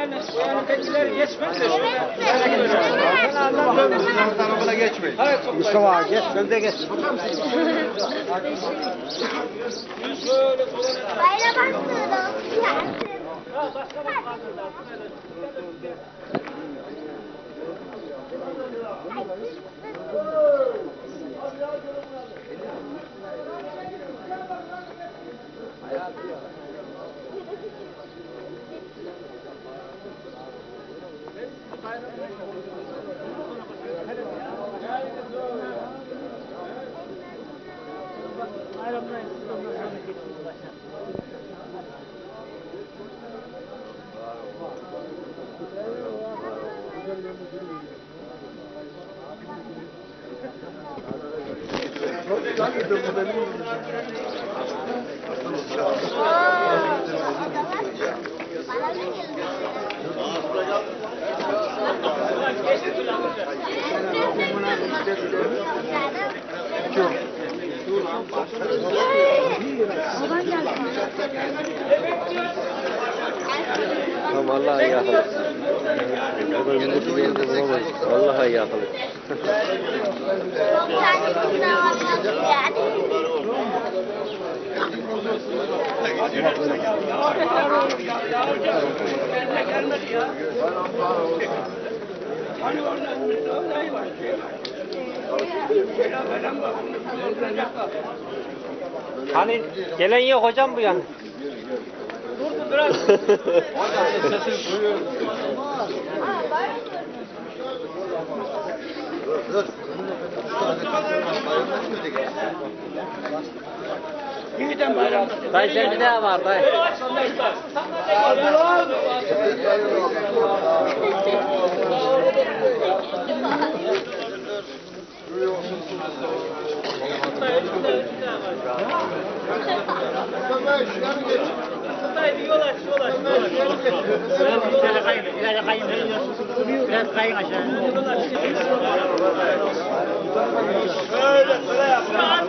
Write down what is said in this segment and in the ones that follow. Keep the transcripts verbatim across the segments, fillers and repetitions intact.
Yani yanındakiler geçmez de şöyle. Arabana geçmeyin. Mustafa geç, sen de geç. Bayram bastırdım. Tamam vallahi yakaladık. O da yumurta bir yerde bulamayız. Vallahi yakaladık. Çok tanesini alamadım yani. Hani gelen yok hocam bu yana. Durdu biraz. Yeniden bayramda. Dayı sen bir daha var dayı. Dayı bir yol aç, yol aç. Biraz kayın, biraz kayın. Biraz kayın aşağı. Böyle, böyle yap.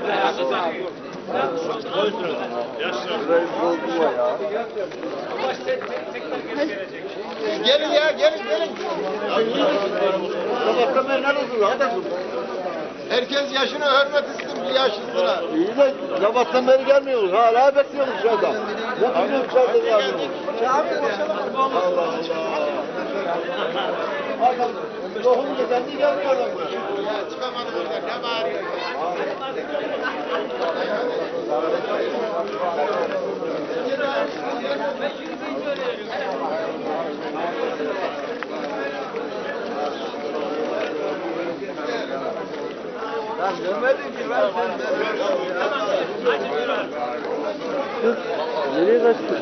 Gelin ya, gelin, gelin. Sabahtan beri neredesin? Hadi. Herkes yaşına hürmet etsin bir yaşlısına. İyi de sabahtan beri gelmiyoruz. Hala bekliyoruz dışarıda. Ne yapıyorsun dışarıda ya? Allah Allah. Tohum gezen de gelmiyorlar. Ya çıkamadım oradan. Ne bağırıyor? Lan demedim ki ben sen. Nereye kaçtın?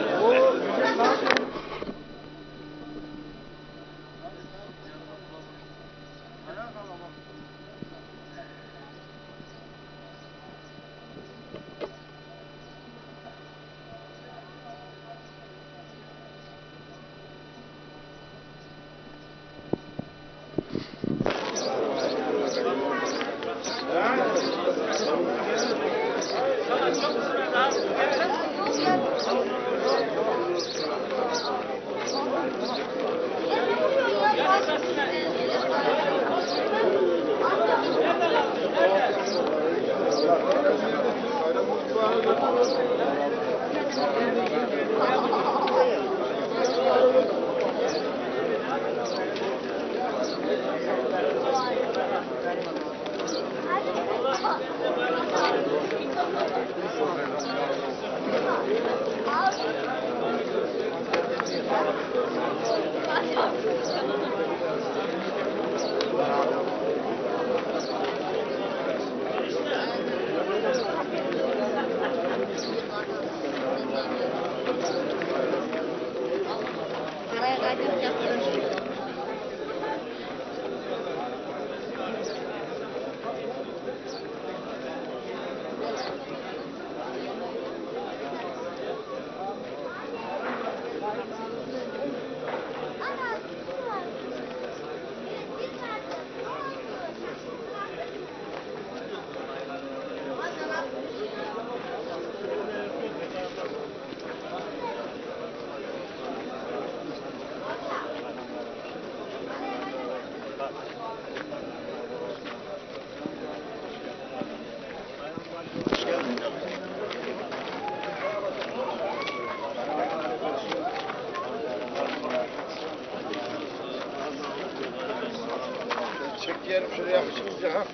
çekerim şöyle yakışıklıca ha.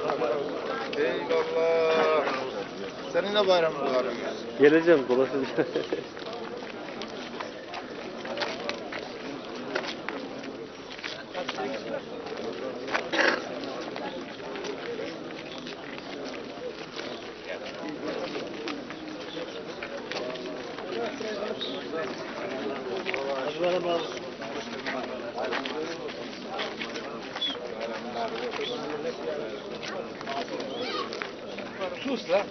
Eyvallah. Seninle bayramın var. Geleceğim dolaşacağım. Sus lan.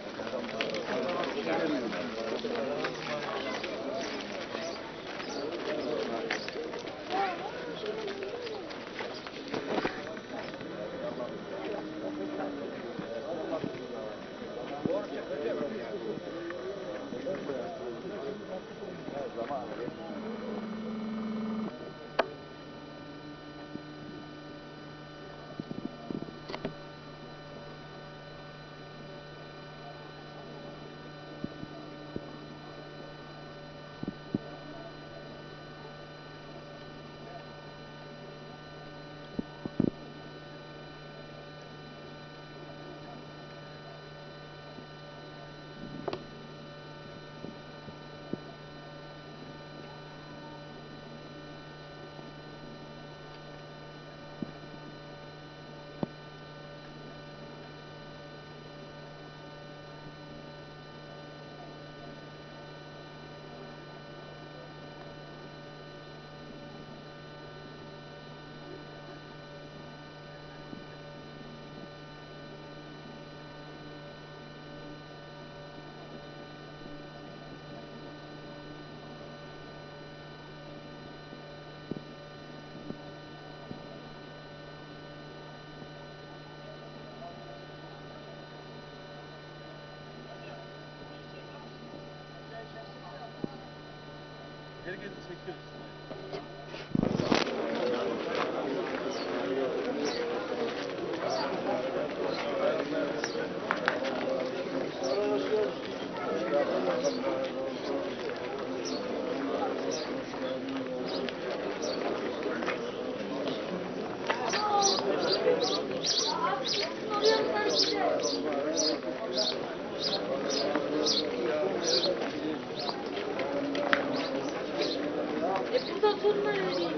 E burada turna öyleydi.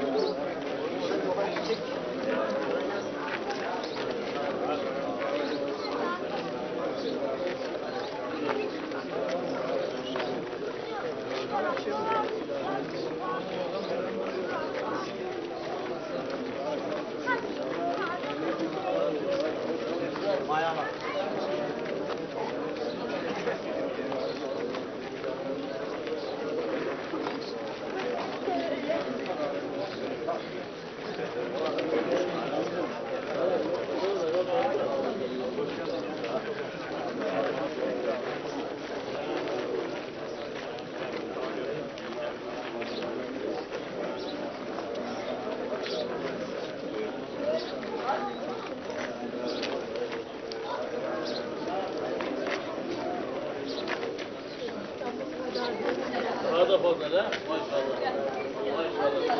Daha da fazla da maşallah. Maşallah.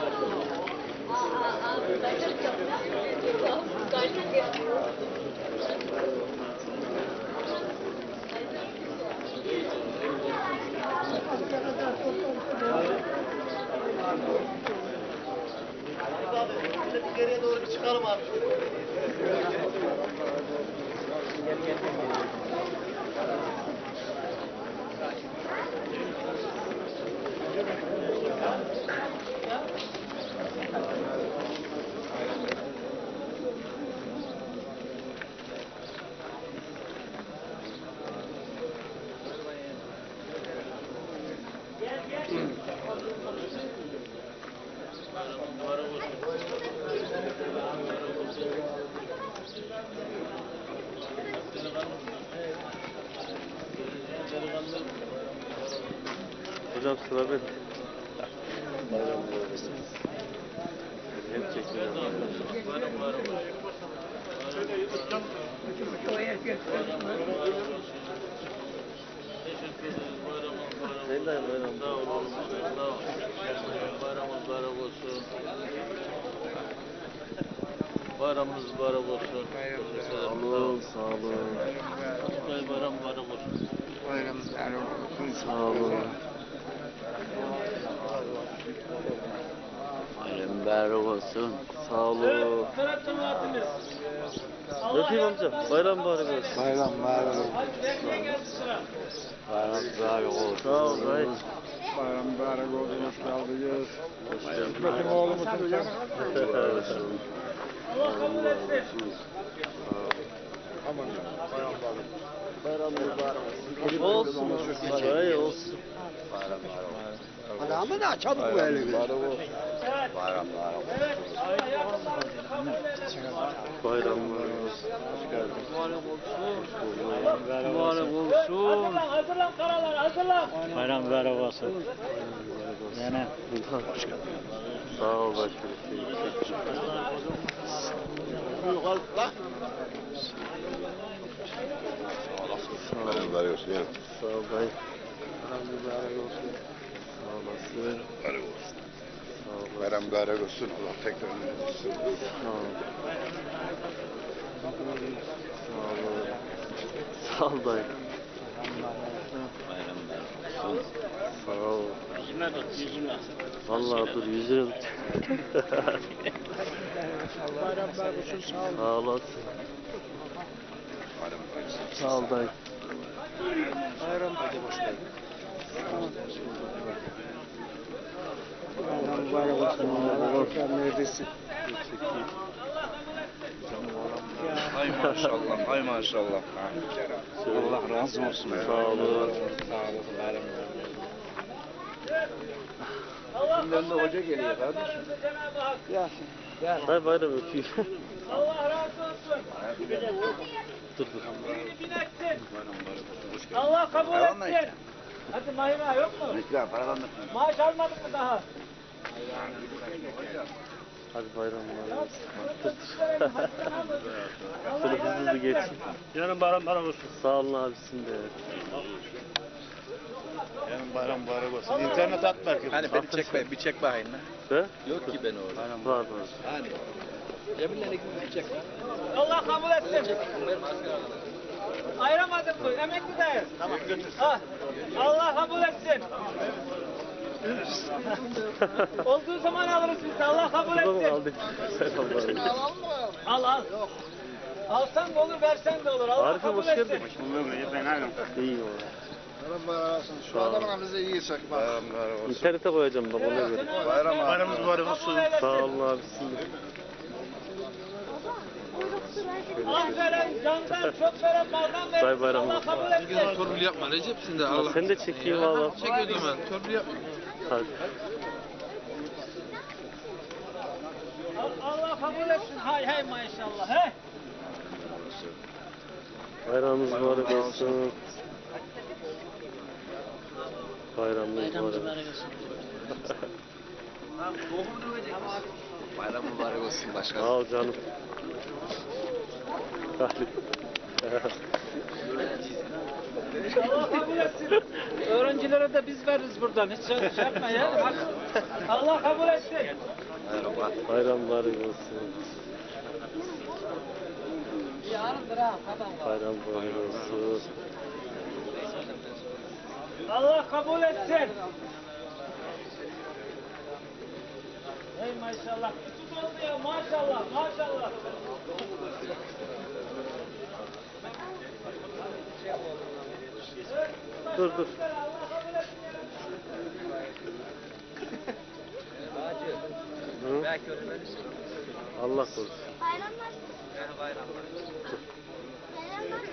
Geriye doğru bir çıkalım abi. Hocam sıra ben. Hep çekiyorum. Sen de bayram. Sağ olun. Sağ olun. Bayramınız mübarek olsun. Bayram bayramınız mübarek olsun. Sağ olun, sağ olun. Kutay bayram mübarek olsun. Bayram mübarek olsun. Sağ olun. Bayram mübarek olsun. Sağ olun. Sıra cemaatimiz. Bakayım amca, bayram mübarek olsun. Bayram mübarek olsun. Hadi bekleyin geldi sıra. Bayram mübarek olsun. Sağ ol, dayı. Bayram mübarek olsun. Hoş geldiniz. Hoş geldin. Bakın oğlumu tutacağım. Allah kabul etsin. Aman ya. Bayram mübarek. Bayram mübarek olsun. Olsun. Dayı olsun. Bayram mübarek olsun. Adamı da çabuk böyle. Evet. Bayram mübarek olsun. Evet. Allah yakınlarınızı kabul eylesin. Bayram mübarek olsun. Hoş geldin. Mübarek olsun. Mübarek Hazırlan, olsun. hazırlan karalar, hazırlan. Bayram mübarek olsun. Yani. Sağ ol başkanım. Bayram mübarek olsun. Sağ ol dayı. Bayram mübarek olsun. Sağ olasın. Mübarek olsun. Sağ ol. Bayram mübarek olsun. Allah tekrar olsun. Sağ ol. Sağ ol. Sağ ol dayı. Bayram mübarek olsun. Sağ ol. Yüzüme tut, yüzüme. Vallahi dur yüzüne tut. Bayram mübarek olsun. Sağ olun. Sağ olasın. Bayram mübarek olsun. Sağ ol dayı. Bayram hadi hoş geldin. Bayram mübarek olsun. Allah neredesin? Hay maşallah, hay maşallah. Allah razı olsun. Sağ olun. Sağ olun. Bayram Allah Bundan da kabul hoca etsin. geliyor kardeşim. Yardımcınızı Cenab-ı Hak. Ya. Gel. Dayı bayram öpeyim. Allah razı olsun. Dur dur. Birini bin etsin. Allah kabul etsin. Hadi Mahina yok mu? Nikla paradan da. Maaş almadık mı daha? Hadi bayram mübarek olsun. Dur dur. Şöyle hızlı hızlı geçsin. Yarın bayram mübarek olsun. Sağ olun abisin de. Yarın bayram mübarek olsun. İnternet at belki. Hani beni çekme, bir çek bakayım lan. He? Yok ki ben orada. Var var. Hani. Cemil'le ikimiz bir çek. Allah kabul etsin. Ayıramadın mı? Emekli değil. Tamam götür. Ah, Allah kabul etsin. Olduğu zaman alırız biz de. Allah kabul Şurada mı etsin. kaldı? Selam var. Al al. Alsan da olur, versen de olur. Allah Arif'im kabul hoş geldin. etsin. Ben aynen. İyi o. Bayram mübarek olsun. Şu adamın bize iyi çek bak. Bayram mübarek olsun. İnternete koyacağım bak ona göre. Bayram Bayramımız mübarek olsun. Sağ olun abisin de. Ah veren, candan çok veren, maldan Say veren. bayramı. Allah kabul etsin. Torpil yapma Recep şimdi Ya Allah. sen de çekeyim valla. Çek o zaman. Torpil yapma. Hadi. Allah kabul etsin. Hay hay maşallah. He? Bayramımız mübarek olsun. Bayramımız mübarek olsun. Bayram mübarek olsun başkan. Sağ ol canım. Hadi. Allah kabul etsin. Öğrencilere de biz veririz buradan. Hiç şey şey yapma ya. Bak. Allah kabul etsin. Bayram mübarek olsun. Yarındır ha. Bayram mübarek olsun. Allah kabul etsin. Hey maşallah. Tut oldu ya maşallah maşallah. Dur dur. Hı? Belki öyle verirsin. Allah korusun. Bayramlar. Yani bayramlar. Bayramlar.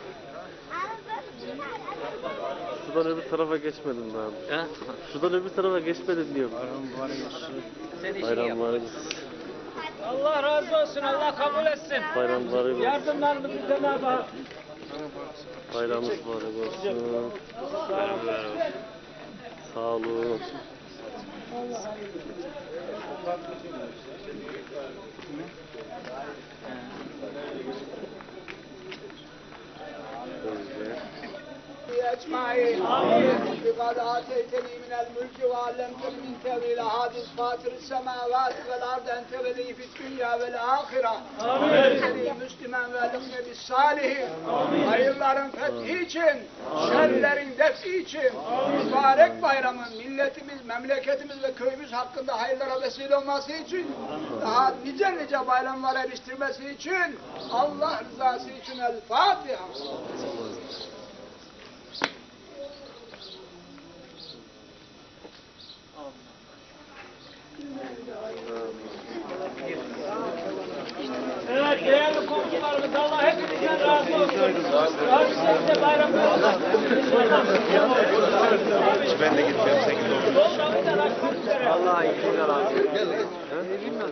Şuradan öbür tarafa geçmedim daha. He? Şuradan öbür tarafa geçmedim diyorum. Sen işini Bayram yap. mübarek olsun. Allah razı olsun. Allah kabul etsin. Bayram mübarek olsun. Yardımlarımızı Cenab-ı Hak. Bayramımız mübarek olsun. Sağ olun. Böyle. Amin. رب قد آتيتني من الملك وعلمتني من تأويل أحاديث فاطر السماوات والأرض أنت ولي في الدنيا والآخرة آمين مسلما ve بالصالحين hayırların fethi için şerlerin defi için mübarek bayramın milletimiz, memleketimiz ve köyümüz hakkında hayırlara vesile olması için daha nice nice bayramlara eriştirmesi için Allah rızası için El Fatiha. Evet, değerli komşularımız, Allah hepinizden razı olsun. Abi size de bayramlar olsun. Ben de gitmiyorum, sen git. Allah'a emanet olun. Allah'a emanet olun.